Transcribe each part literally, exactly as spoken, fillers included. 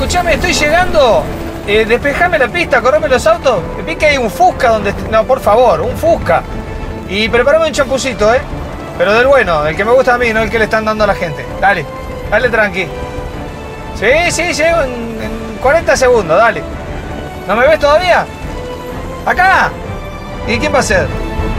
escuchame, estoy llegando. Eh, despejame la pista, correme los autos. Vi que hay un Fusca donde... No, por favor, un Fusca. Y preparame un champucito, ¿eh? Pero del bueno, el que me gusta a mí, no el que le están dando a la gente. Dale, dale tranqui. Sí, sí, llego en, en cuarenta segundos, dale. ¿No me ves todavía? ¡Acá! ¿Y quién va a ser?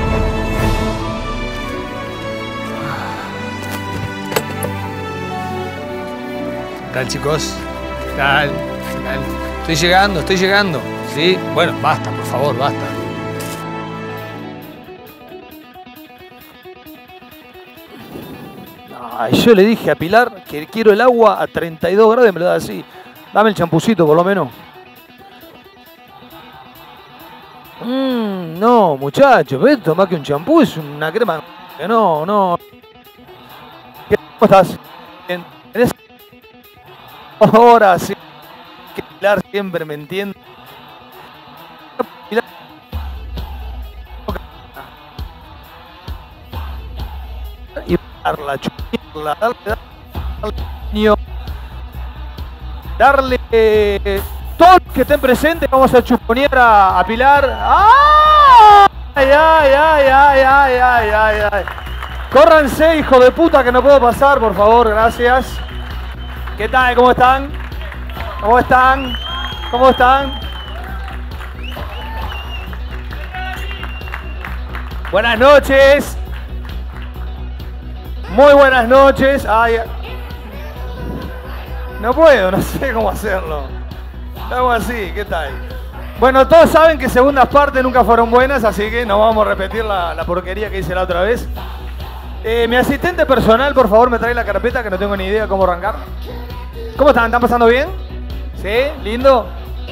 ¿Qué tal, chicos? ¿Qué tal? ¿Qué tal? Estoy llegando, estoy llegando. ¿Sí? Bueno, basta, por favor, basta. Ay, yo le dije a Pilar que quiero el agua a treinta y dos grados y me lo da así. Dame el champucito, por lo menos. Mm, no, muchachos, ¿ves? Tomá que un champú es una crema. No, no. ¿Cómo estás? ¿Tenés? Ahora sí. Que Pilar siempre me entiende. Pilar. Y darla, chuparla, darle, darle, darle eh, todos los que estén presentes. Vamos a chuponear a, a Pilar. ¡Ay, ay, ay, ay, ay, ay, ay, ay! Córranse, hijo de puta, que no puedo pasar, por favor, gracias. ¿Qué tal? ¿Cómo están? ¿Cómo están? ¿Cómo están? Buenas noches. Muy buenas noches. Ay, no puedo, no sé cómo hacerlo. Hago así, ¿qué tal? Bueno, todos saben que segundas partes nunca fueron buenas, así que no vamos a repetir la, la porquería que hice la otra vez. Eh, mi asistente personal, por favor, me trae la carpeta, que no tengo ni idea cómo arrancar. ¿Cómo están? ¿Están pasando bien? ¿Sí? ¿Lindo?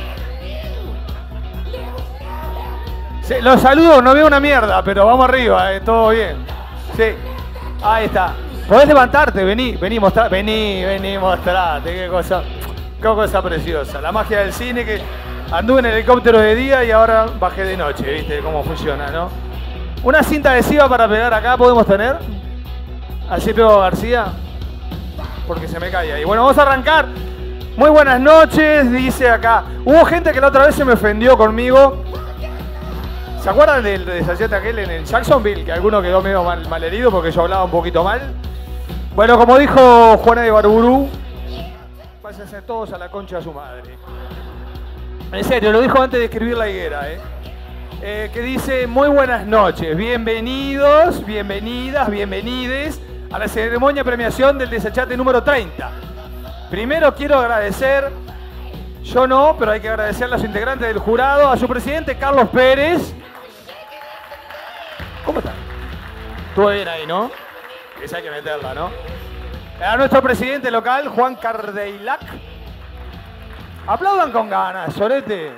Sí, los saludo, no veo una mierda, pero vamos arriba, eh, todo bien. Sí, ahí está. Podés levantarte, vení, vení, mostrar, vení, vení, mostrate, qué cosa, qué cosa preciosa. La magia del cine, que anduve en helicóptero de día y ahora bajé de noche, ¿viste cómo funciona, no? Una cinta adhesiva para pegar acá, ¿podemos tener? Así pego a García, porque se me cae ahí. Bueno, vamos a arrancar. Muy buenas noches, dice acá. Hubo gente que la otra vez se me ofendió conmigo. ¿Se acuerdan del desayate aquel en el Jacksonville? Que alguno quedó medio mal, mal herido porque yo hablaba un poquito mal. Bueno, como dijo Juana de Barburú, váyanse todos a la concha de su madre. En serio, lo dijo antes de escribir La Higuera, ¿eh? Eh, que dice, muy buenas noches, bienvenidos, bienvenidas, bienvenides a la ceremonia de premiación del Desachate número treinta. Primero quiero agradecer, yo no, pero hay que agradecerle a los integrantes del jurado, a su presidente Carlos Pérez. ¿Cómo está? Estuvo bien ahí, ¿no? Esa hay que meterla, ¿no? A nuestro presidente local, Juan Cardeilac. Aplaudan con ganas, Solete.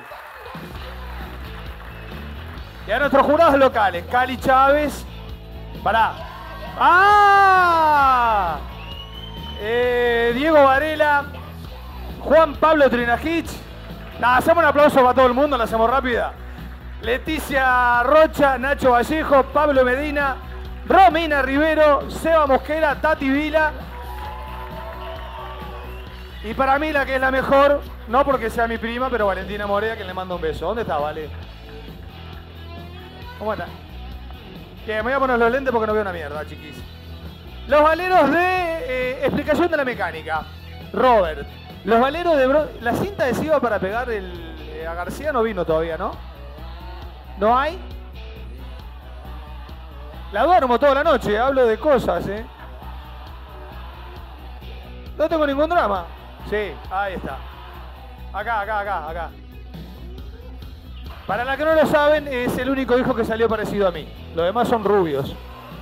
Y a nuestros jurados locales, Cali Chávez. Pará. ¡Ah! Eh, Diego Varela, Juan Pablo Trinajich. Nada, hacemos un aplauso para todo el mundo, la hacemos rápida. Leticia Rocha, Nacho Vallejo, Pablo Medina, Romina Rivero, Seba Mosquera, Tati Vila. Y para mí la que es la mejor, no porque sea mi prima, pero Valentina Morea, que le mando un beso. ¿Dónde está, Vale? ¿Cómo está? Bien, me voy a poner los lentes porque no veo una mierda, chiquis. Los valeros de eh, explicación de la mecánica. Robert. Los valeros de... Bro la cinta adhesiva para pegar el, eh, a García no vino todavía, ¿no? ¿No hay? La duermo toda la noche, hablo de cosas, ¿eh? No tengo ningún drama. Sí, ahí está. Acá, acá, acá, acá. Para la que no lo saben, es el único hijo que salió parecido a mí. Los demás son rubios.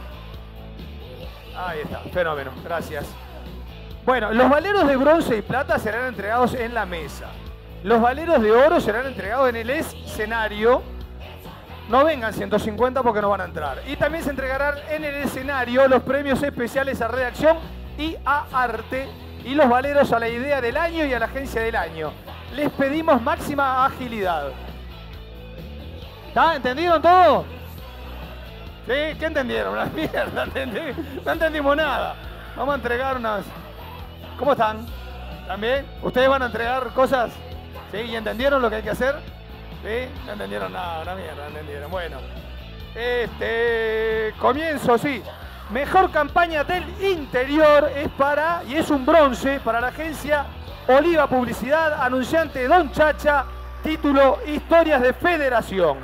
Ahí está, fenómeno, gracias. Bueno, los valeros de bronce y plata serán entregados en la mesa. Los valeros de oro serán entregados en el escenario. No vengan ciento cincuenta porque no van a entrar. Y también se entregarán en el escenario los premios especiales a redacción y a arte. Y los valeros a la idea del año y a la agencia del año. Les pedimos máxima agilidad. ¿Está? ¿Entendieron todo? ¿Sí? ¿Qué entendieron? La mierda, ¿entendí? No entendimos nada. Vamos a entregar unas... ¿Cómo están? ¿También? ¿Ustedes van a entregar cosas? ¿Sí? ¿Y entendieron lo que hay que hacer? ¿Sí? No entendieron nada, una mierda, no entendieron. Bueno. Este... Comienzo, sí. Mejor campaña del interior es para, y es un bronce, para la agencia Oliva Publicidad, anunciante Don Chacha, título Historias de Federación.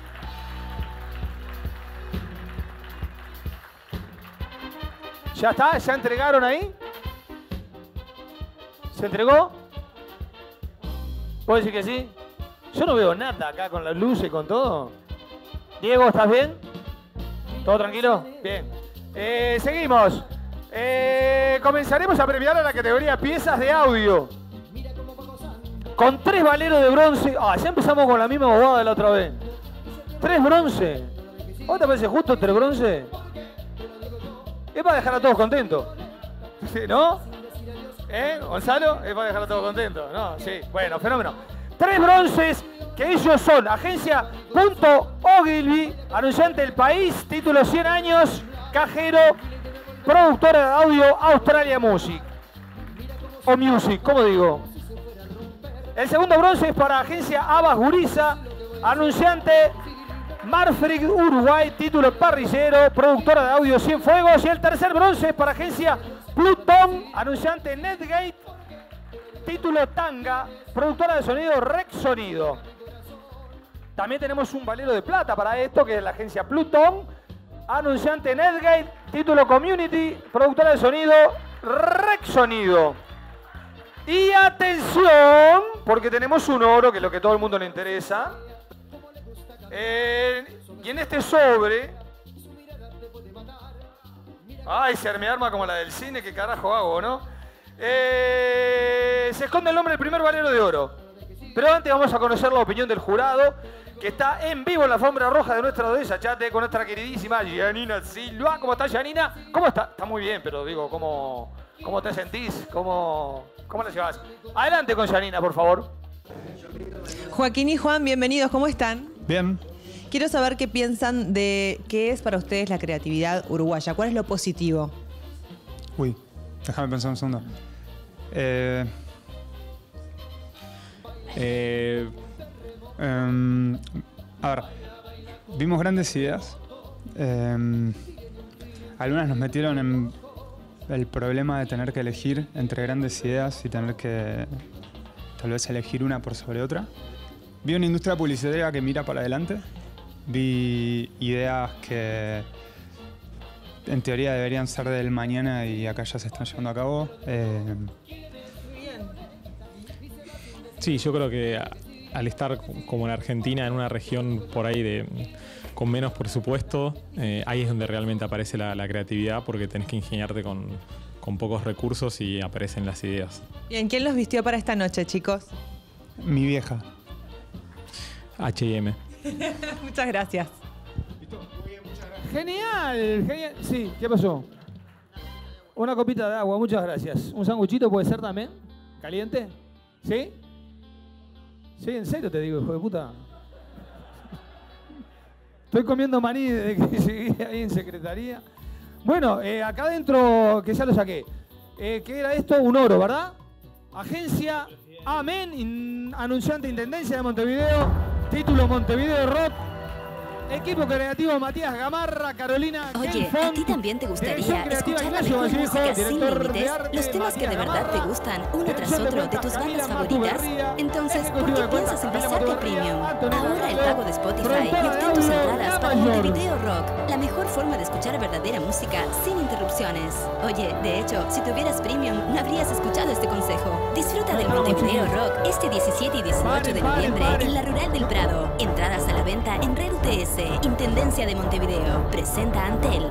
¿Ya está? ¿Ya entregaron ahí? ¿Se entregó? ¿Puedo decir que sí? Yo no veo nada acá con las luces y con todo. Diego, ¿estás bien? ¿Todo tranquilo? Bien. Eh, seguimos. Eh, comenzaremos a premiar a la categoría piezas de audio. Con tres valeros de bronce. Ah, ya empezamos con la misma bobada de la otra vez. Tres bronce. ¿Vos te parece justo tres bronce? Es para dejar a todos contentos. ¿Sí, no? ¿Eh, Gonzalo? Es para dejar a todos contentos. No, sí. Bueno, fenómeno. Tres bronces que ellos son Agencia Punto Ogilvy, anunciante del país, título cien años, cajero, productora de audio Australia Music. O Music, ¿cómo digo? El segundo bronce es para Agencia Abbas Guriza, anunciante Marfrig Uruguay, título parrillero, productora de audio Cienfuegos. Y el tercer bronce es para Agencia Plutón, anunciante Netgate, título Tanga, productora de sonido Rex Sonido. También tenemos un valero de plata para esto, que es la agencia Plutón, anunciante Netgate, título Community, productora de sonido Rex Sonido. Y atención, porque tenemos un oro, que es lo que a todo el mundo le interesa. Eh, y en este sobre... Ay, se me arma como la del cine, ¿qué carajo hago, no? Eh, se esconde el nombre del primer valero de oro. Pero antes vamos a conocer la opinión del jurado, que está en vivo en la alfombra roja de nuestra desachate con nuestra queridísima Janina Silva. ¿Cómo estás, Janina? ¿Cómo está? Está muy bien, pero digo, ¿cómo, cómo te sentís? ¿Cómo, ¿Cómo la llevas? Adelante con Janina, por favor. Joaquín y Juan, bienvenidos. ¿Cómo están? Bien. Quiero saber qué piensan de qué es para ustedes la creatividad uruguaya. ¿Cuál es lo positivo? Uy, déjame pensar un segundo. Eh, Eh, em, a ver, vimos grandes ideas. Em, algunas nos metieron en el problema de tener que elegir entre grandes ideas y tener que tal vez elegir una por sobre otra. Vi una industria publicitaria que mira para adelante. Vi ideas que en teoría deberían ser del mañana y acá ya se están llevando a cabo. Eh, sí, yo creo que a- al estar como en Argentina, en una región por ahí de con menos presupuesto, eh, ahí es donde realmente aparece la, la creatividad, porque tenés que ingeniarte con, con pocos recursos y aparecen las ideas. Bien, ¿quién los vistió para esta noche, chicos? mi vieja. H y M. Muchas gracias. Genial, genial. Sí, ¿qué pasó? Una copita de agua, muchas gracias. ¿Un sanguchito puede ser también? ¿Caliente? ¿Sí? Sí, en serio te digo, hijo de puta. Estoy comiendo maní desde que llegué ahí en secretaría. Bueno, eh, acá adentro, que ya lo saqué. Eh, ¿Qué era esto? Un oro, ¿verdad? Agencia Amén, in- anunciante Intendencia de Montevideo, título Montevideo Rock, equipo creativo Matías Gamarra, Carolina Oye, Genfond, ¿a ti también te gustaría dirección creativa escuchar la Ignacio mejor Vallejo, música sin director de límites? arte ¿Los temas que de Matías verdad te Gamarra, gustan uno tras dirección de otro de ventas tus bandas Camila favoritas? Matuberría, Entonces, ¿por ejecutivo qué de piensas cuentas Camila empezar de Matuberría, Premium? Antonio Ahorra el Negro, pago de Spotify y productora de obtén tus audio, entradas La para Mayor. Montevideo Rock, la mejor forma de escuchar verdadera música sin interrupciones. Oye, de hecho, si tuvieras Premium, no habrías escuchado este consejo. Disfruta del Montevideo Rock este diecisiete y dieciocho de noviembre en la Rural del Prado. Entradas a la venta en Red U T S, Intendencia de Montevideo. Presenta Antel.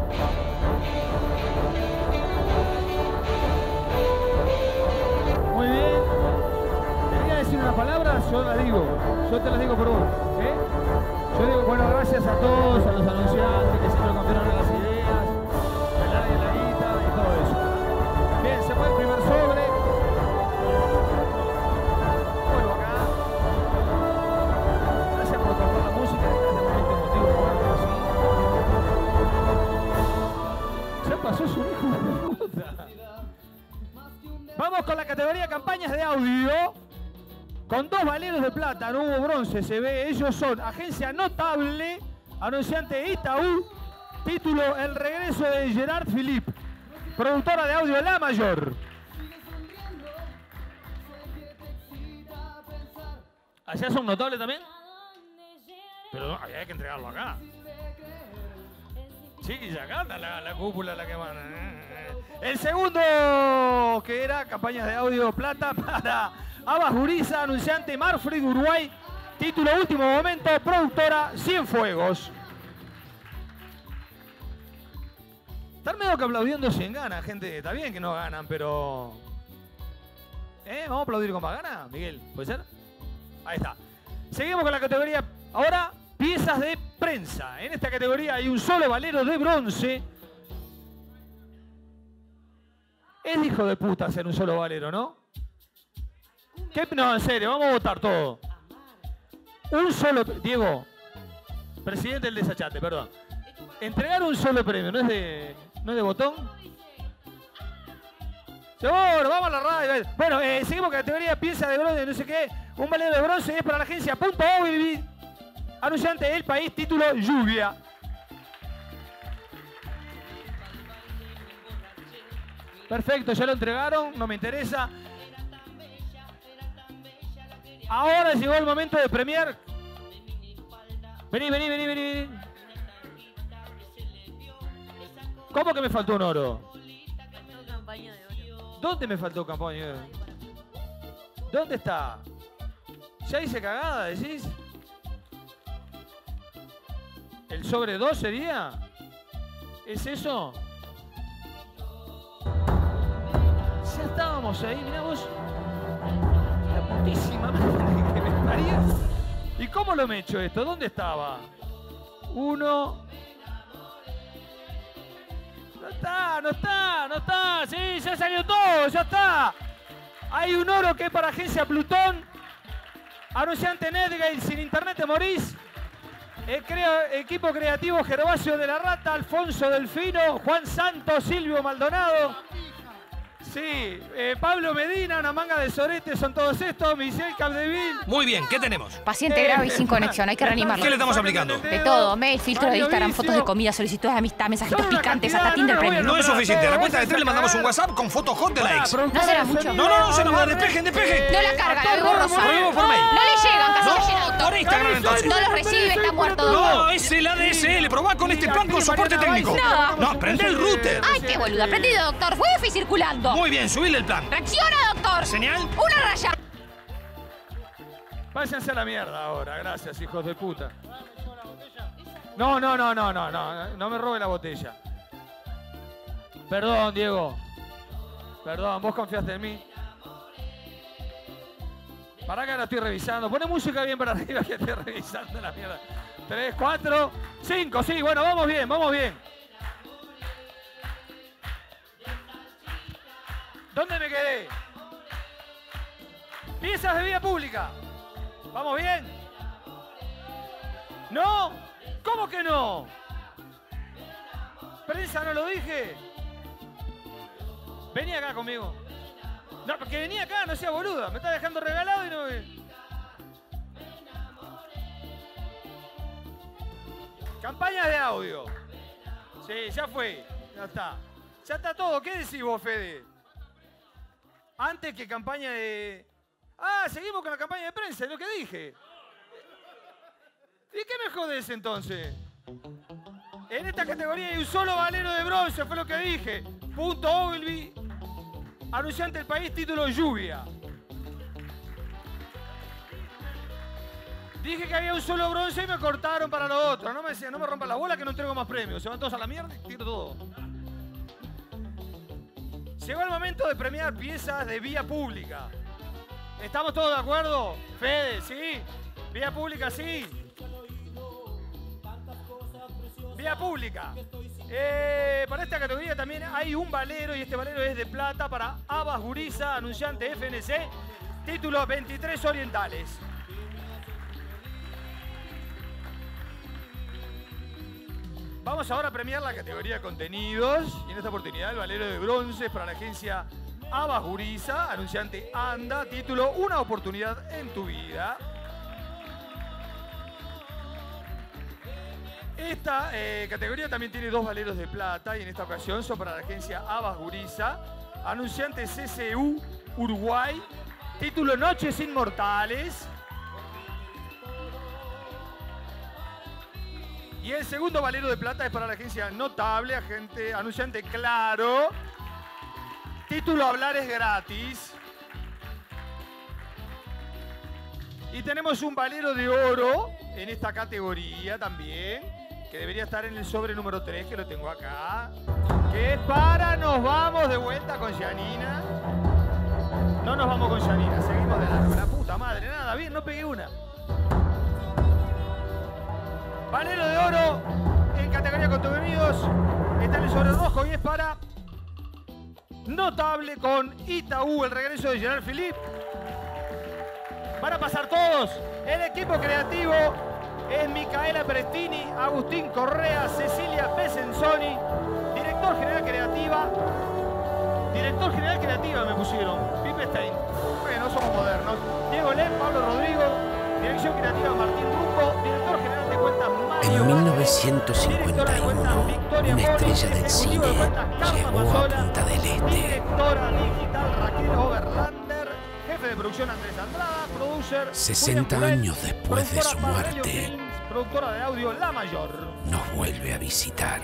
Muy bien. Quería decir una palabra, yo la digo. Yo te la digo por vos. ¿eh? Yo digo, bueno, gracias a todos, a los anunciantes que siempre confiaron en las ideas, el área de la guita y todo eso. Bien, se fue el primer sobre. Vuelvo acá. Gracias por tocar la música en este momento emotivo. así. Ya pasó su hijo de puta. Vamos Vamos con la categoría campañas de audio. Con dos valeros de plata, no hubo bronce, se ve. Ellos son Agencia Notable, anunciante Itaú, título El regreso de Gerard Philippe, productora de audio La Mayor. ¿Allá son notables también? Pero no, hay que entregarlo acá. Sí, y acá está la, la cúpula la que van. El segundo, que era campañas de audio plata para Abas Guriza, anunciante Marfrig Uruguay, título Último Momento, productora Cienfuegos. Están medio que aplaudiendo sin ganas, gente. Está bien que no ganan, pero... ¿Eh? ¿Vamos a aplaudir con más ganas, Miguel? ¿Puede ser? Ahí está. Seguimos con la categoría, ahora, piezas de prensa. En esta categoría hay un solo valero de bronce. Es hijo de puta hacer un solo valero, ¿no? ¿Qué? No, en serio, vamos a votar todo. Un solo... Diego, presidente del desachate, perdón. Entregar un solo premio, ¿no es de, no es de botón? Seguro, vamos a la radio. Bueno, eh, seguimos con la categoría pieza de bronce, no sé qué. Un valero de bronce es para la agencia Punto Ogilvy, anunciante El País, título Lluvia. Perfecto, ya lo entregaron, no me interesa. Ahora llegó el momento de premiar. Vení, vení, vení, vení. ¿Cómo que me faltó un oro? ¿Dónde me faltó campaña de oro? ¿Dónde está? ¿Ya hice cagada, decís? ¿El sobre dos sería? ¿Es eso? Ya estábamos ahí, mirá vos. La putísima madre que me parió. ¿Y cómo lo me he hecho esto? ¿Dónde estaba? Uno. No está, no está, no está. Sí, ya salió todo, ya está. Hay un oro que es para Agencia Plutón. Anunciante Netgale, sin internet te morís. El creo, equipo creativo Gervasio de la Rata, Alfonso Delfino, Juan Santos, Silvio Maldonado. Sí, eh, Pablo Medina, una manga de sorete, son todos estos, Michelle Capdeville. Muy bien, ¿qué tenemos? Paciente grave y sin conexión, hay que reanimarlo. ¿Qué le estamos aplicando? De todo, mail, filtros de Instagram, fotos de comida, solicitudes de amistad, mensajitos picantes, hasta Tinder Premium. No es suficiente, a la cuenta de tres le mandamos un WhatsApp con fotos hot de la ex. ¿No será mucho? No, no, no, se nos va, despejen, despejen. No la carga, lo veo borroso. Lo vemos por mail. No le llegan, casi lo llena, Por doctor. Instagram entonces. No los recibe, está muerto. No, es el A D S L, probá con este plan con soporte técnico. No. No, prende el router. Ay, qué boluda, prendido, doctor. Wifi circulando. Muy bien, subile el plan. Reacciona, doctor. ¿Señal? Una raya. Váyanse a la mierda ahora, gracias, hijos de puta. No, no, no, no, no, no, no me robe la botella. Perdón, Diego. Perdón, vos confiaste en mí. Para que la estoy revisando. Pone música bien para arriba que estoy revisando la mierda. Tres, cuatro, cinco, sí, bueno, vamos bien, vamos bien. ¿Dónde me quedé? Piezas de vía pública. ¿Vamos bien? ¿No? ¿Cómo que no? ¿Prensa no lo dije? Vení acá conmigo. No, porque vení acá, no sea boluda. Me está dejando regalado y no... Campañas de audio. Sí, ya fue. Ya está. Ya está todo. ¿Qué decís vos, Fede? Antes que campaña de... Ah, seguimos con la campaña de prensa, es lo que dije. ¿Y qué me jodés entonces? En esta categoría hay un solo valero de bronce, fue lo que dije. Punto Ogilvy, anunciante El País, título Lluvia. Dije que había un solo bronce y me cortaron para lo otro. No me decían, no me rompan la bola que no entrego más premios. Se van todos a la mierda y tiro todo. Llegó el momento de premiar piezas de vía pública. ¿Estamos todos de acuerdo? Fede, ¿sí? Vía pública, sí. Vía pública. Eh, para esta categoría también hay un valero y este valero es de plata para Abas Guriza, anunciante F N C, título veintitrés Orientales. Vamos ahora a premiar la categoría de contenidos y en esta oportunidad el valero de bronce es para la agencia Abbas Guriza, anunciante Anda, título Una oportunidad en tu vida. Esta eh, categoría también tiene dos valeros de plata y en esta ocasión son para la agencia Abbas Guriza, anunciante C C U Uruguay, título Noches Inmortales. Y el segundo valero de plata es para la agencia Notable, agente, anunciante Claro, título Hablar es gratis. Y tenemos un valero de oro en esta categoría también, que debería estar en el sobre número tres, que lo tengo acá, que es para Nos Vamos de Vuelta con Janina. No nos vamos con Janina, seguimos de largo. La puta madre, nada, bien, no pegué una. Valero de oro en categoría contenidos está en el sobre rojo y es para Notable con Itaú, el regreso de Gerard Philippe. Van a pasar todos. El equipo creativo es Micaela Prestini, Agustín Correa, Cecilia Besenzoni, director general creativa. Director general creativa me pusieron, Pipe Stein. Bueno, somos modernos. Diego Lem, Pablo Rodrigo, dirección creativa Martín Rumbo, director general de cuentas Mario. En mil novecientos cincuenta y uno, una estrella del cine llegó a Punta del Este. Directora digital Raquel Overlander, jefe de producción Andrés Andrada, producer sesenta William Purell, años después de su productora Pablo muerte, Films, productora de audio La Mayor. nos vuelve a visitar.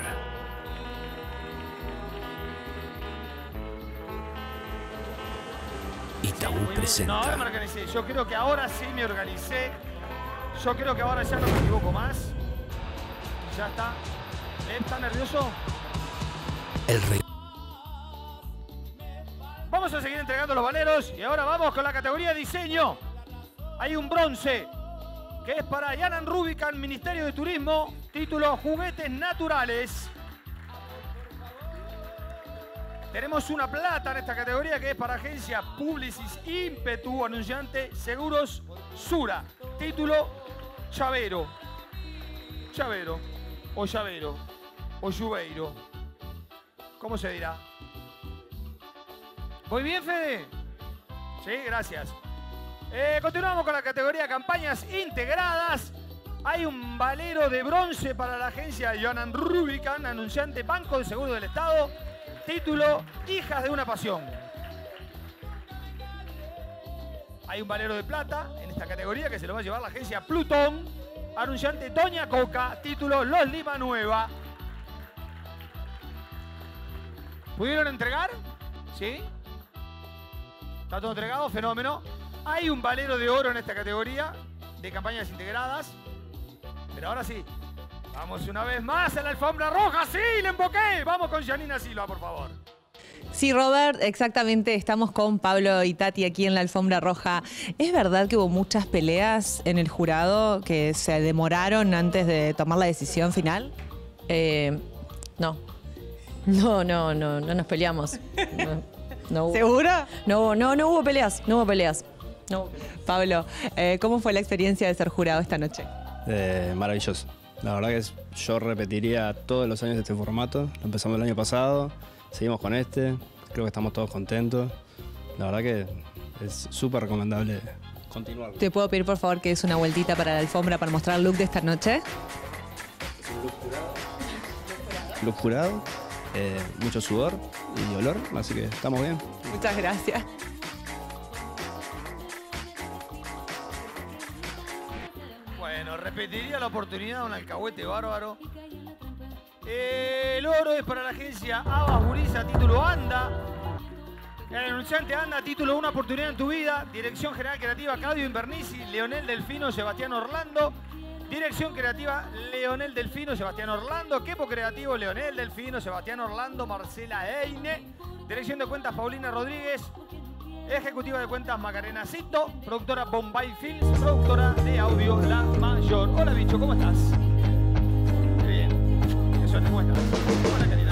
Itaú No, no presenta me organicé. Yo creo que ahora sí me organicé. Yo creo que ahora ya no me equivoco más. Ya está. ¿Está nervioso? el rey. Vamos a seguir entregando los valeros y ahora vamos con la categoría diseño. Hay un bronce que es para Yanan Rubican, Ministerio de Turismo, título Juguetes Naturales. Tenemos una plata en esta categoría que es para agencia Publicis Impetu, anunciante Seguros Sura, título Llavero. Llavero, o llavero, o lluveiro. ¿Cómo se dirá? ¿Voy bien, Fede? Sí, gracias. Eh, continuamos con la categoría campañas integradas. Hay un valero de bronce para la agencia Yanan Rubican, anunciante Banco de Seguro del Estado, título Hijas de una Pasión. Hay un valero de plata en esta categoría que se lo va a llevar la agencia Plutón, anunciante Doña Coca, título Los Lima Nueva. ¿Pudieron entregar? ¿Sí? ¿Está todo entregado? Fenómeno. Hay un valero de oro en esta categoría de campañas integradas. Pero ahora sí. Vamos una vez más a la alfombra roja. ¡Sí! ¡Le emboqué! Vamos con Janina Silva, por favor. Sí, Robert, exactamente. Estamos con Pablo y Tati aquí en la alfombra roja. ¿Es verdad que hubo muchas peleas en el jurado que se demoraron antes de tomar la decisión final? Eh, no. No, no, no, no nos peleamos. No, no hubo, ¿Segura? No, no, no hubo peleas, no hubo peleas. No hubo peleas. Pablo, eh, ¿cómo fue la experiencia de ser jurado esta noche? Eh, maravilloso. La verdad que es- yo repetiría todos los años este formato. Lo empezamos el año pasado, seguimos con este. Creo que estamos todos contentos. La verdad que es súper recomendable continuar. ¿Te puedo pedir, por favor, que des una vueltita para la alfombra para mostrar el look de esta noche? Look jurado, eh, mucho sudor y olor, así que estamos bien. Muchas gracias. Bueno, repetiría la oportunidad, un alcahuete bárbaro. Eh, el oro es para la agencia Abbas Guriza, título Anda. El anunciante Anda, título Una oportunidad en tu vida. Dirección General Creativa Claudio Invernici, Leonel Delfino, Sebastián Orlando. Dirección Creativa Leonel Delfino, Sebastián Orlando. Equipo Creativo Leonel Delfino, Sebastián Orlando, Marcela Eine. Dirección de Cuentas Paulina Rodríguez. Ejecutiva de Cuentas Macarena Cito. Productora Bombay Films. Productora de audio La Mayor. Hola, bicho, ¿cómo estás? Qué bien. Eso te muestra. Hola, Karina.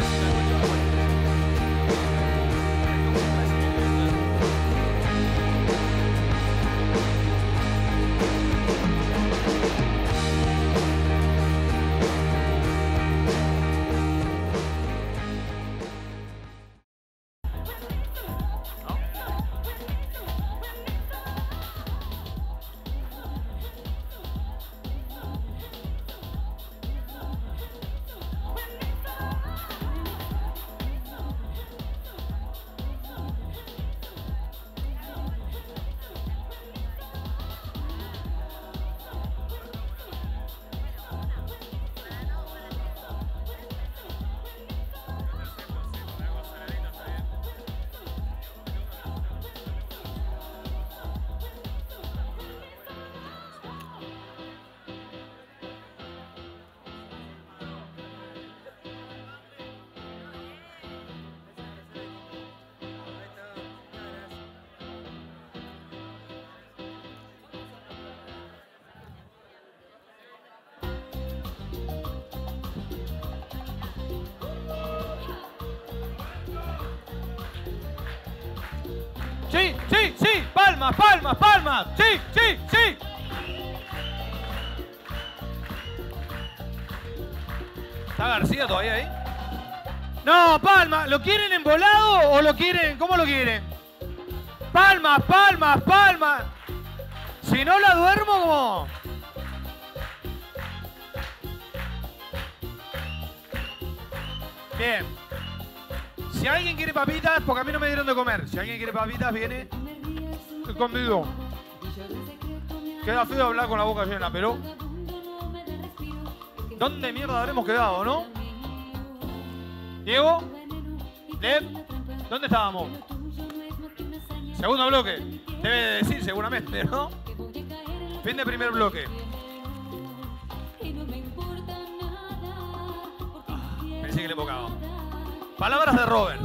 sí, sí, sí. Palmas, palmas, palmas. Sí, sí, sí. ¿Está García todavía ahí? No, palmas. ¿Lo quieren embolado o lo quieren? ¿Cómo lo quieren? Palmas, palmas, palmas. Si no la duermo, como... Bien. Si alguien quiere papitas, porque a mí no me dieron de comer. Si alguien quiere papitas, viene conmigo. Queda feo hablar con la boca llena, pero... ¿Dónde mierda habremos quedado, no? Diego, Lev, ¿dónde estábamos? Segundo bloque. Debe de decir seguramente, ¿no? Fin de primer bloque. Ah, pensé que le embocaba. Palabras de Robert.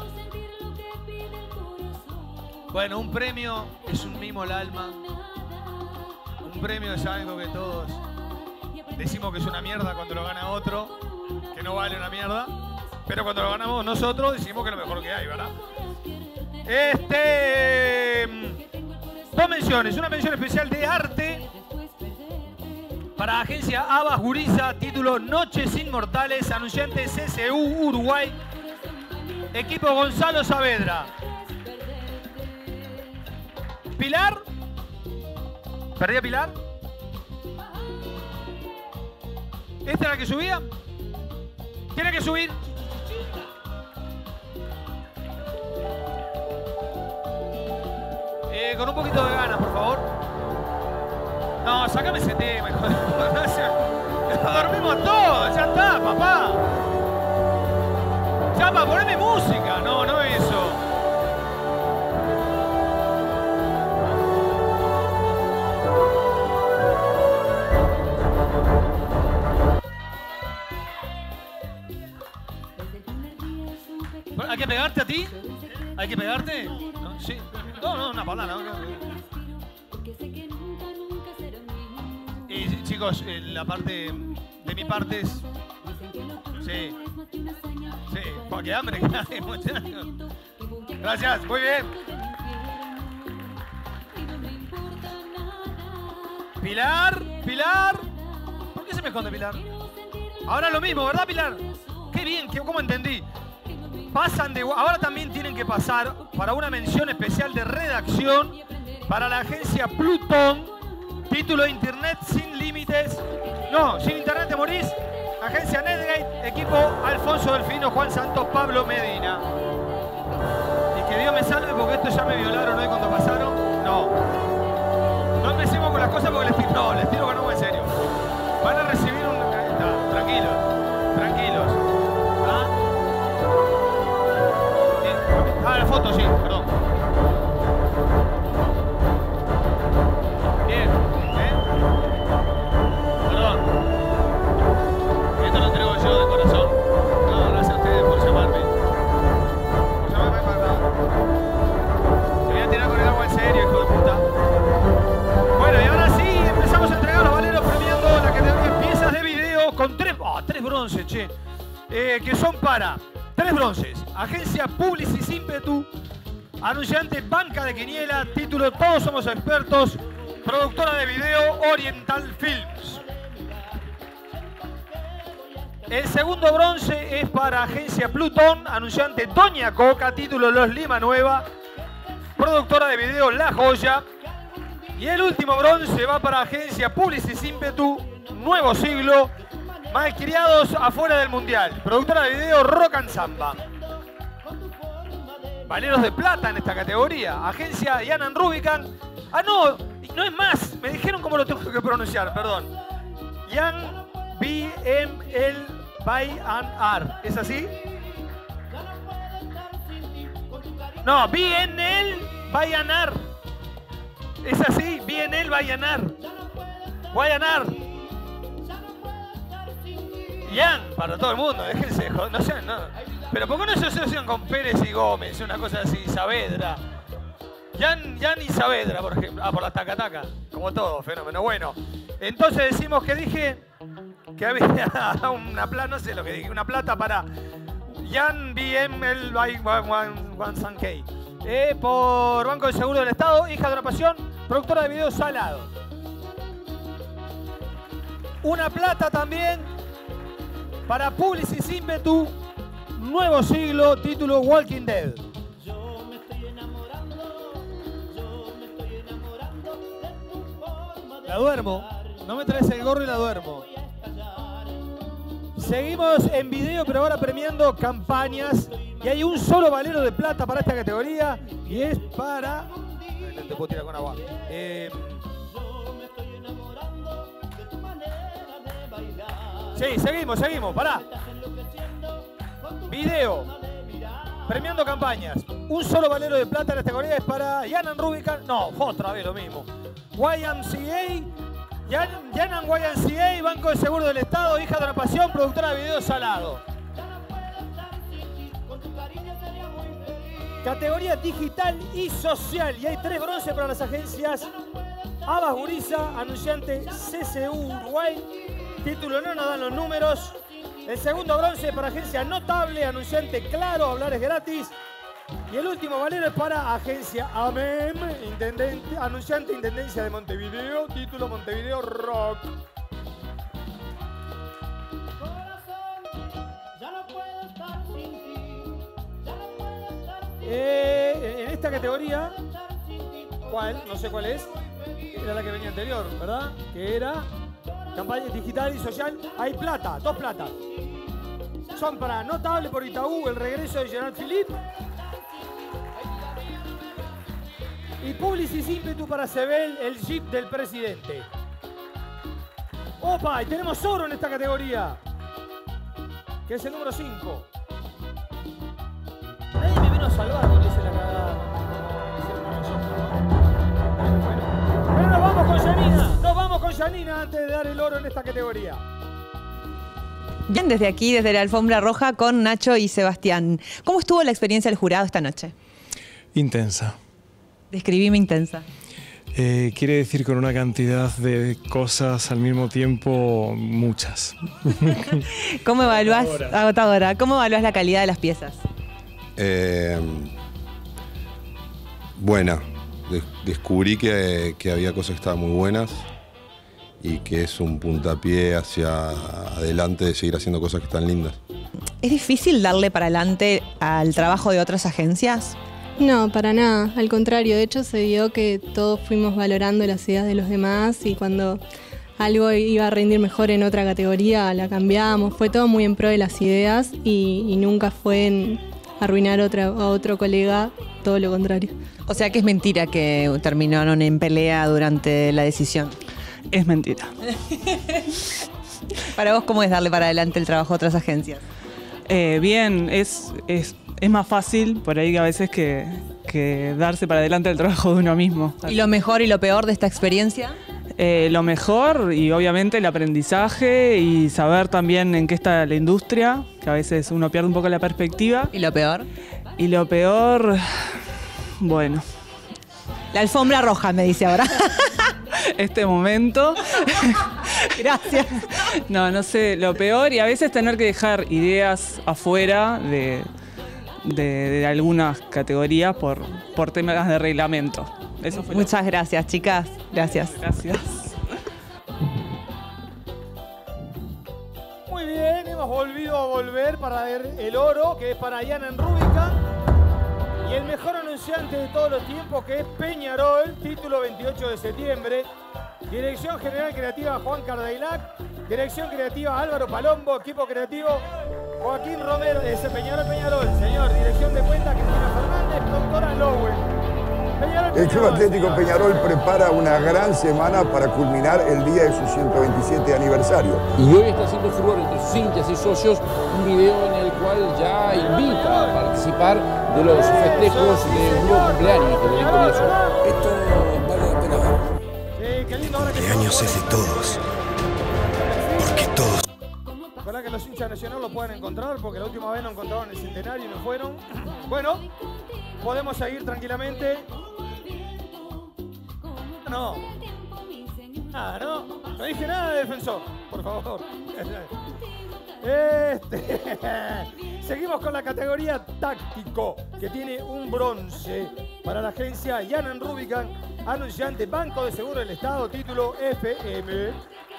Bueno, un premio es un mimo al alma. Un premio es algo que todos decimos que es una mierda cuando lo gana otro, que no vale una mierda. Pero cuando lo ganamos nosotros decimos que es lo mejor que hay, ¿verdad? Este... Dos menciones. Una mención especial de arte para agencia Abas Guriza, título Noches Inmortales, anunciante C C U Uruguay, equipo Gonzalo Saavedra. Pilar. ¿Perdí a Pilar? ¿Esta es la que subía? ¿Tiene que subir? Eh, con un poquito de ganas, por favor. No, sácame ese tema, hijo de puta. Dormimos todos, ya está, papá. Ya, para ponerme música. No, no eso. ¿Hay que pegarte a ti? ¿Hay que pegarte? No, sí. No, no, una palabra. No, no. Y chicos, en la parte de mi parte es... Sí. Sí. ¡Para qué hambre! Muchachos. Gracias, muy bien. Pilar, Pilar. ¿Por qué se me esconde Pilar? Ahora lo mismo, ¿verdad, Pilar? Qué bien, ¿cómo entendí? Pasan de... Ahora también tienen que pasar para una mención especial de redacción para la agencia Plutón, título Internet sin límites. No, sin internet te morís. Agencia Netgate, equipo Alfonso Delfino, Juan Santos, Pablo Medina. Y que Dios me salve porque esto ya me violaron hoy cuando pasaron. No. No empecemos con las cosas porque les tiro, no, les tiro que no, en serio. Van a recibir un... Ahí está, tranquilos, tranquilos. ¿Ah? Ah, la foto, sí, perdón. Bien, ¿eh? Perdón. Esto lo entrego yo de corazón. No, gracias a ustedes por llamarme. Por llamarme para... Te voy a tirar con el agua en serio, hijo de puta. Bueno, y ahora sí, empezamos a entregar los valeros premiando la categoría piezas de video con tres... Oh, tres bronces, che. Eh, que son para... Tres bronces. Agencia Publicis Impetu. Anunciante Banca de Quiniela. Título Todos somos expertos. Productora de video Oriental Films. El segundo bronce es para Agencia Plutón. Anunciante Doña Coca. Título Los Lima Nueva. Productora de video La Joya. Y el último bronce va para Agencia Publicis Impetu. Nuevo Siglo. Malcriados afuera del Mundial. Productora de video Rock and Samba. Valeros de plata en esta categoría. Agencia Jan and Rubicam. Ah, no, no es más. Me dijeron cómo lo tengo que pronunciar, perdón. Jan B M L by and R. ¿Es así? No, B N L by and R. ¿Es así? B N L by and R. By and R. Jan, para todo el mundo, déjense, no sean, no. Pero ¿por qué no se asocian con Pérez y Gómez? Una cosa así, Saavedra. Jan, Jan y Saavedra, por ejemplo. Ah, por la taca-taca. Como todo, fenómeno. Bueno, entonces decimos que dije que había una plata, no sé lo que dije, una plata para Jan B M L by One San K. Eh, por Banco del Seguro del Estado, hija de una pasión, productora de videos Salado. Una plata también para Publicis Ímpetu, Nuevo Siglo, título Walking Dead. La duermo, no me traes el gorro y la duermo. Seguimos en video, pero ahora premiando campañas. Y hay un solo valero de plata para esta categoría. Y es para... No te puedo tirar con agua. Eh... Sí, seguimos, seguimos, pará. Video. Premiando campañas. Un solo valero de plata en esta categoría es para Yanan Rubicon. No, otra vez lo mismo. Y M C A. Yan, Yanan Y M C A, Banco de Seguro del Estado, hija de una pasión, productora de videos Salado. Categoría digital y social. Y hay tres bronce para las agencias Abas Guriza, anunciante C C U Uruguay. Título no nos dan los números. El segundo bronce para agencia Notable, anunciante Claro, hablar es gratis. Y el último valero es para agencia A M E M, intendente, anunciante Intendencia de Montevideo, título Montevideo Rock. Eh, en esta categoría, ¿cuál? No sé cuál es. Era la que venía anterior, ¿verdad? Que era campaña digital y social. Hay plata, dos platas. Son para Notable por Itaú, el regreso de Gerard Philippe. Y Publicis Ímpetu para Sebel, el Jeep del presidente. ¡Opa! Y tenemos oro en esta categoría, que es el número cinco. Nadie me vino a salvar cuando hice la cagada. Pero nos vamos con Janina. Nos vamos con Janina antes de dar el oro en esta categoría. Bien, desde aquí, desde la alfombra roja, con Nacho y Sebastián. ¿Cómo estuvo la experiencia del jurado esta noche? Intensa. Describime intensa. Eh, quiere decir con una cantidad de cosas al mismo tiempo, muchas. ¿Cómo evaluás, Agotadora. agotadora, cómo evaluás la calidad de las piezas? Eh, buena. Des- descubrí que, que había cosas que estaban muy buenas y que es un puntapié hacia adelante de seguir haciendo cosas que están lindas. ¿Es difícil darle para adelante al trabajo de otras agencias? No, para nada. Al contrario, de hecho se dio que todos fuimos valorando las ideas de los demás y cuando algo iba a rendir mejor en otra categoría la cambiábamos. Fue todo muy en pro de las ideas y, y nunca fue en arruinar otra, a otro colega, todo lo contrario. O sea que es mentira que terminaron en pelea durante la decisión. Es mentira. Para vos, ¿cómo es darle para adelante el trabajo de otras agencias? Eh, bien, es, es, es más fácil por ahí a veces que, que darse para adelante el trabajo de uno mismo. ¿Y lo mejor y lo peor de esta experiencia? Eh, lo mejor y obviamente el aprendizaje y saber también en qué está la industria, que a veces uno pierde un poco la perspectiva. ¿Y lo peor? Y lo peor, bueno. La alfombra roja, me dice ahora. Este momento. Gracias. No, no sé, lo peor y a veces tener que dejar ideas afuera de, de, de algunas categorías por, por temas de reglamento. Eso fue Muchas gracias, chicas. Gracias. Gracias. Muy bien, hemos volvido a volver para ver el oro, que es para Yanan Rubicon. Y el mejor anunciante de todos los tiempos, que es Peñarol, título veintiocho de septiembre. Dirección General Creativa Juan Cardailac. Dirección Creativa Álvaro Palombo. Equipo creativo Joaquín Romero. Ese Peñarol, Peñarol. Señor, dirección de cuenta Cristina Fernández. Productora Lowen. Peñarol, El Club Peñarol, Atlético señor. Peñarol prepara una gran semana para culminar el día de su ciento veintisiete aniversario. Y hoy está haciendo furor entre sus hinchas y socios un video en el cual ya invita a participar de los festejos de un nuevo cumpleaños que le comienzo. Esto vale la pena ver. Sí, qué lindo ahora que Cumpleaños es de todos. Porque todos. Ojalá que los hinchas de Nacional lo puedan encontrar, porque la última vez no encontraron el centenario y no fueron. Bueno, podemos seguir tranquilamente. No. Nada, ¿no? No dije nada de defensor, por favor. Este. Seguimos con la categoría táctico, que tiene un bronce para la agencia Jan Rubicam, anunciante Banco de Seguro del Estado, título F M.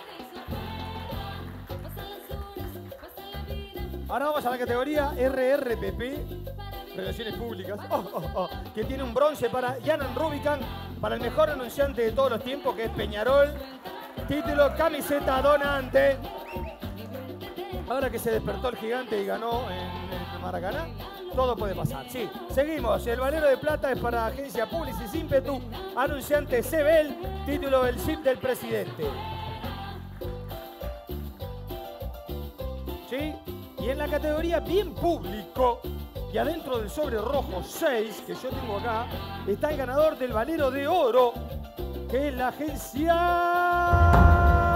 Ahora vamos a la categoría R R P P, Relaciones Públicas, oh, oh, oh, que tiene un bronce para Jan Rubicam, para el mejor anunciante de todos los tiempos, que es Peñarol, título Camiseta Donante. Ahora que se despertó el gigante y ganó en el Maracaná, todo puede pasar. Sí, seguimos. El valero de plata es para Agencia Publicis Ímpetu, anunciante Sebel, título del chip del presidente. ¿Sí? Y en la categoría bien público, y adentro del sobre rojo seis, que yo tengo acá, está el ganador del valero de oro, que es la agencia...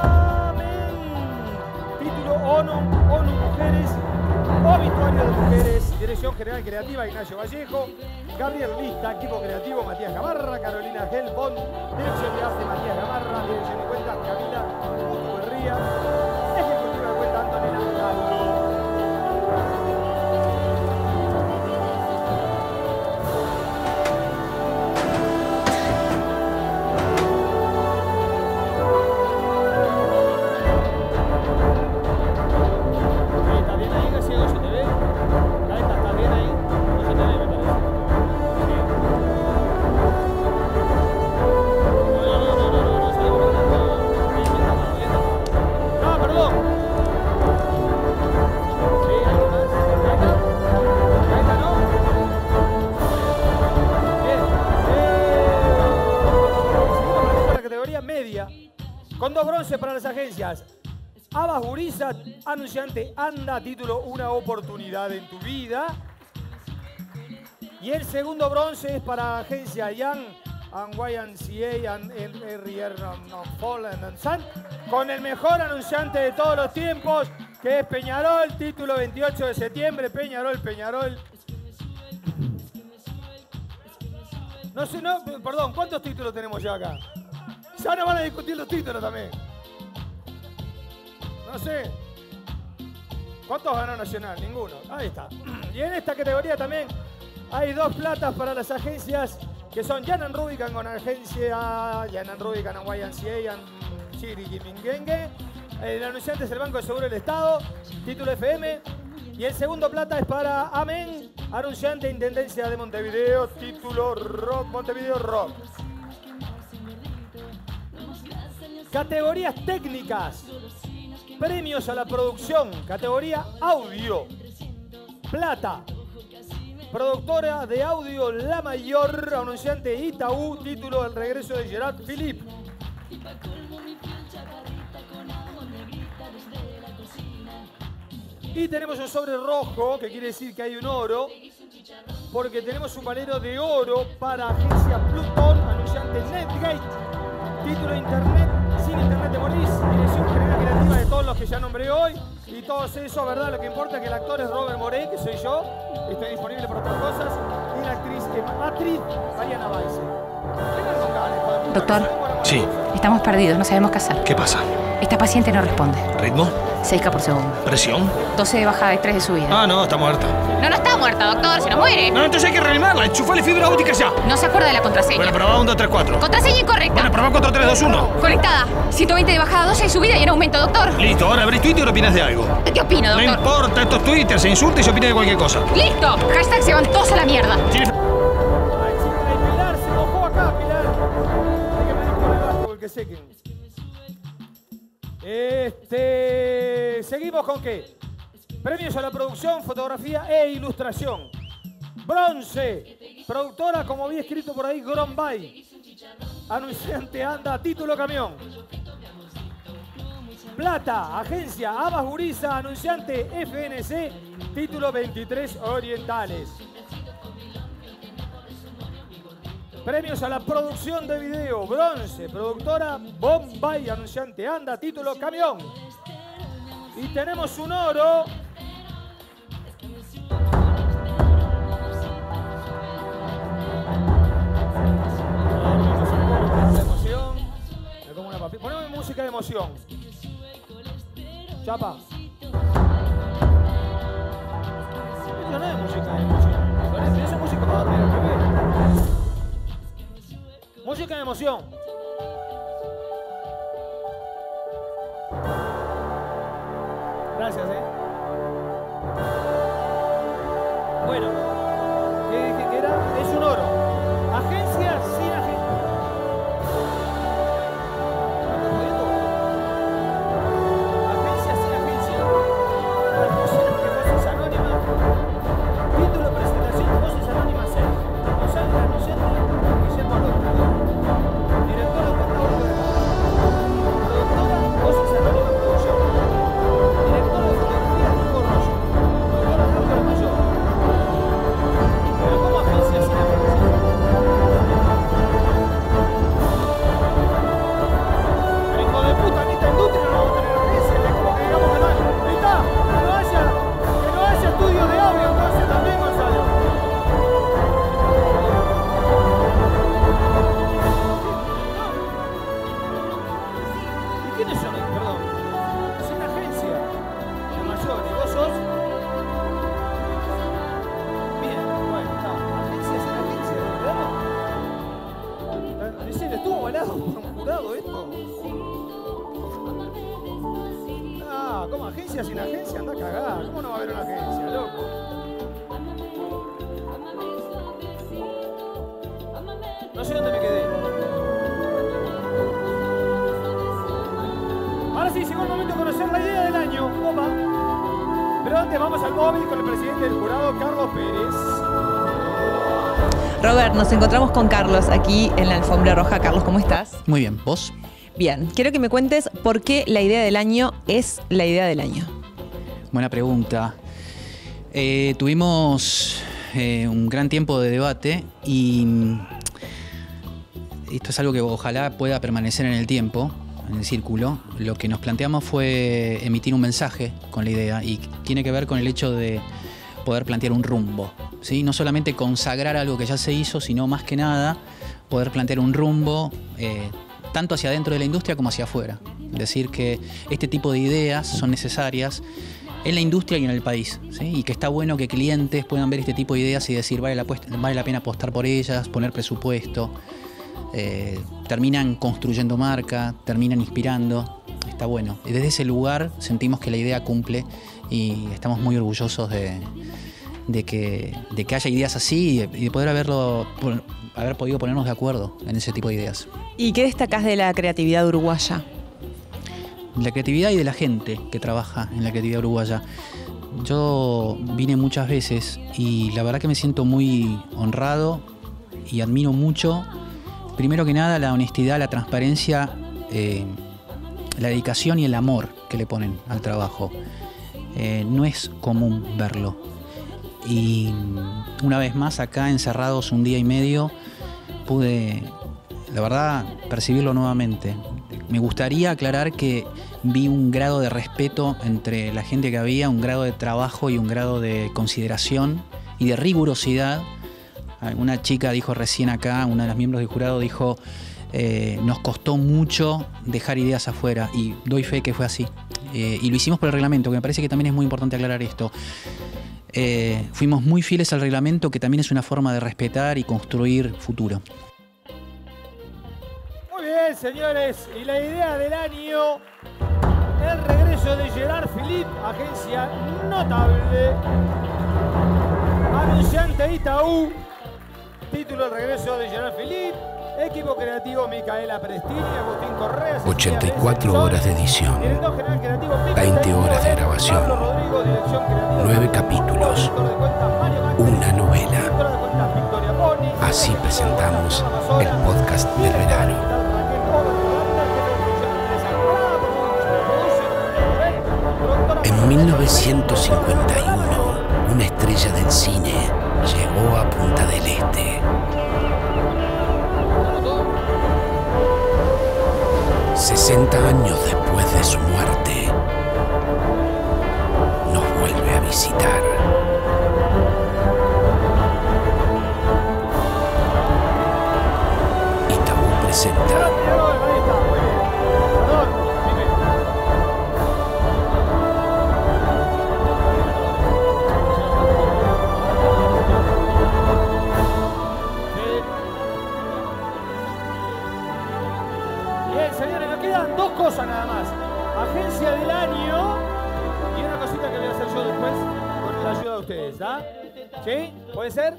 Título ONU, ONU Mujeres, Obituario de Mujeres, Dirección General Creativa Ignacio Vallejo, Gabriel Lista, Equipo Creativo Matías Gamarra, Carolina Gelbond, Dirección de Arte Matías Gamarra, Dirección de Cuentas Camila Berría, Ejecutiva de Cuentas Antonella Gallo. Con dos bronces para las agencias. Abbas Guriza, anunciante Anda, título Una Oportunidad en tu Vida. Y el segundo bronce es para agencia Young and Y M C A and R R Fall and Sun, con el mejor anunciante de todos los tiempos, que es Peñarol, título veintiocho de septiembre, Peñarol, Peñarol. No sé, no, perdón, ¿cuántos títulos tenemos ya acá? Ya nos van a discutir los títulos también. No sé. ¿Cuántos ganó Nacional? Ninguno. Ahí está. Y en esta categoría también hay dos platas para las agencias, que son Jan Rubicam con agencia Jan Rubicam and Y M C A and Chiri Gimingengue. El anunciante es el Banco de Seguro del Estado, título F M. Y el segundo plata es para Amén, anunciante Intendencia de Montevideo, título Rock, Montevideo Rock. Categorías técnicas, premios a la producción, categoría audio, plata, productora de audio La Mayor, anunciante Itaú, título El regreso de Gerard Philippe. Y tenemos un sobre rojo, que quiere decir que hay un oro, porque tenemos un valero de oro para agencia Plutón, anunciante Netgate, título Internet. Sin Internet de Morís, Dirección General Creativa de todos los que ya nombré hoy. Y todo eso, ¿verdad? Lo que importa es que el actor es Robert Morey, que soy yo. Estoy disponible para otras cosas. Y la actriz es actriz Mariana Baise. Doctor, sí. Estamos perdidos, no sabemos qué hacer. ¿Qué pasa? Esta paciente no responde. ¿Ritmo? seis K por segundo. ¿Presión? doce de bajada y tres de subida. Ah, no, está muerta. No, no está muerta, doctor, se nos muere. No, entonces hay que reanimarla. Enchufale fibra óptica ya. No se acuerda de la contraseña. Bueno, probá uno, dos, tres, cuatro. Contraseña incorrecta. Bueno, probá cuatro, tres, dos, uno. Conectada. ciento veinte de bajada, doce de subida y en aumento, doctor. Listo, ahora abrís Twitter o opinas de algo. ¿Qué opino, doctor? No importa, estos Twitter se insulta y se opina de cualquier cosa. ¡Listo! Hashtag se van todos a la mierda. ¿Tiene... Pilar se mojó acá, Pilar. Hay que venir por el bajo porque sequen. Este, seguimos con qué? Premios a la producción, fotografía e ilustración. Bronce, productora, como había escrito por ahí, Grombay. Anunciante Anda, título Camión. Plata, agencia Abbas Guriza, anunciante F N C, título veintitrés Orientales. Premios a la producción de video, bronce, productora Bombay, anunciante Anda, título Camión. Y tenemos un oro. Emoción. Me como una papi. Poneme música de emoción. Chapa. música de emoción. Gracias, eh. Bueno, ¿qué dije que era? Es un oro. Agencia sin agencia. Agencia sin agencia. Transmisiones de voces anónimas. Título: presentación de voces anónimas seis. Responsable anunciante Guillermo López. Director de contador de productora Voces Anónimas Producción. Director de fotografía Nico Rosso. Productora Laura Mayor. Pero ¿cómo agencia sin agencia? Pero hijo de puta, en esta industria no vamos a tener agencia, es como que digamos que no hay. Ahí está, que no haya, que no haya estudios de audio, entonces también, Gonzalo. ¿Y quiénes son? Perdón. Sin agencia. La mayor, ¿y vos sos? Bien, bueno, está. Agencia sin agencia, ¿verdad? ¿En serio estuvo avalado por un jurado esto? Ah, ¿cómo agencia sin agencia? Anda a cagar. ¿Cómo no va a haber una agencia, loco? No sé dónde me quedé. Ahora sí, llegó el momento de conocer la idea del año. Opa. Pero antes vamos al móvil con el presidente del jurado, Carlos Pérez. Robert, nos encontramos con Carlos aquí en la alfombra roja. Carlos, ¿cómo estás? Muy bien, ¿vos? Bien, quiero que me cuentes por qué la idea del año es la idea del año. Buena pregunta. Eh, tuvimos eh, un gran tiempo de debate y esto es algo que ojalá pueda permanecer en el tiempo, en el círculo. Lo que nos planteamos fue emitir un mensaje con la idea y tiene que ver con el hecho de poder plantear un rumbo, ¿sí? No solamente consagrar algo que ya se hizo, sino más que nada poder plantear un rumbo eh, tanto hacia adentro de la industria como hacia afuera. Decir que este tipo de ideas son necesarias en la industria y en el país, ¿sí? Y que está bueno que clientes puedan ver este tipo de ideas y decir vale la, vale la pena apostar por ellas, poner presupuesto. Eh, terminan construyendo marca, terminan inspirando. Está bueno. Y desde ese lugar sentimos que la idea cumple y estamos muy orgullosos de, de, que, de que haya ideas así y de, y de poder haberlo, haber podido ponernos de acuerdo en ese tipo de ideas. ¿Y qué destacás de la creatividad uruguaya? La creatividad y de la gente que trabaja en la creatividad uruguaya. Yo vine muchas veces y la verdad que me siento muy honrado y admiro mucho, primero que nada, la honestidad, la transparencia, eh, la dedicación y el amor que le ponen al trabajo. Eh, no es común verlo. Y una vez más acá, encerrados un día y medio, pude, la verdad, percibirlo nuevamente. Me gustaría aclarar que vi un grado de respeto entre la gente que había, un grado de trabajo y un grado de consideración y de rigurosidad. Una chica dijo recién acá, una de las miembros del jurado dijo, eh, nos costó mucho dejar ideas afuera, y doy fe que fue así. Eh, y lo hicimos por el reglamento, que me parece que también es muy importante aclarar esto. Eh, fuimos muy fieles al reglamento, que también es una forma de respetar y construir futuro. Muy bien, señores, y la idea del año, el regreso de Gerard Philippe, agencia notable, anunciante Itaú, título: el regreso de Gerard Philippe, equipo creativo Micaela Prestini, Agustín Correa, ochenta y cuatro horas de edición, veinte horas de grabación, nueve capítulos, una novela. Así presentamos el podcast del verano. En mil novecientos cincuenta y uno, una estrella del cine llegó a Punta del Este. sesenta años después de su muerte, nos vuelve a visitar. Itaú presenta vez, ¿ah? ¿Sí? ¿Puede ser?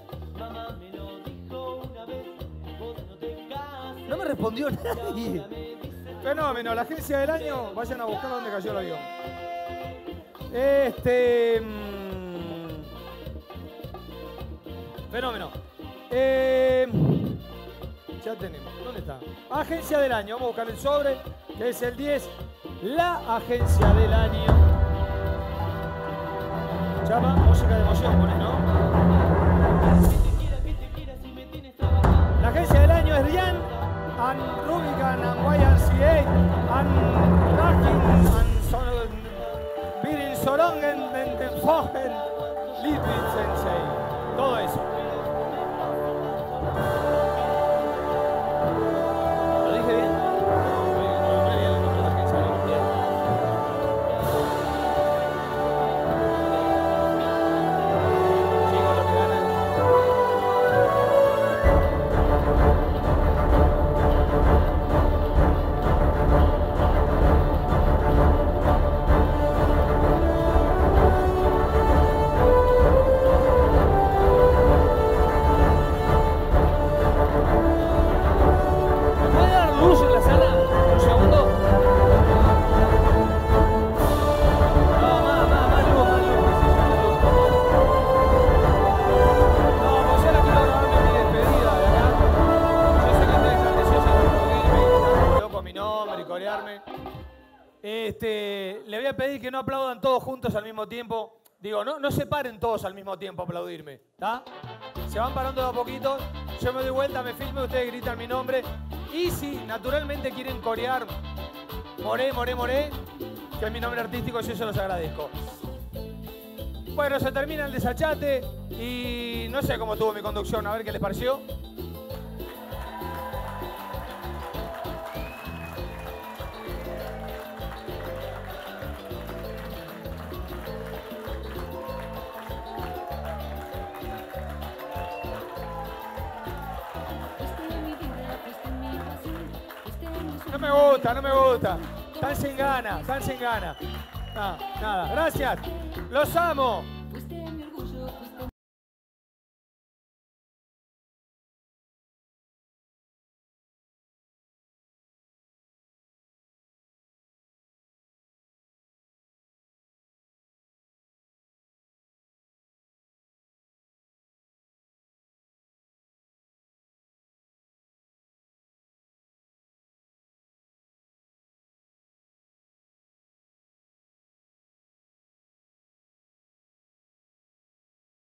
No me respondió nadie. Fenómeno, la agencia del año, vayan a buscar dónde cayó el avión. Este... Mmm, fenómeno. Eh, ya tenemos, ¿dónde está? Agencia del año, vamos a buscar el sobre, que es el diez. La agencia del año. Chapa, música de emoción, pones, ¿no? La agencia del año es Rian, and Rubicon, and Y M C A, and Racking, and Birin Sorongen, and Den Fogen, Lidwig Sensei. Todo eso. ¿Lo dije bien? Este, le voy a pedir que no aplaudan todos juntos al mismo tiempo. Digo, no, no se paren todos al mismo tiempo a aplaudirme, ¿está? Se van parando de a poquito. Yo me doy vuelta, me filmo, ustedes gritan mi nombre. Y si naturalmente quieren corear Moré, Moré, Moré, que es mi nombre artístico, yo se los agradezco. Bueno, se termina el desachate y no sé cómo tuvo mi conducción, a ver qué les pareció. No me gusta, no me gusta. Están sin gana, están sin gana. Nada, nada. Gracias. Los amo.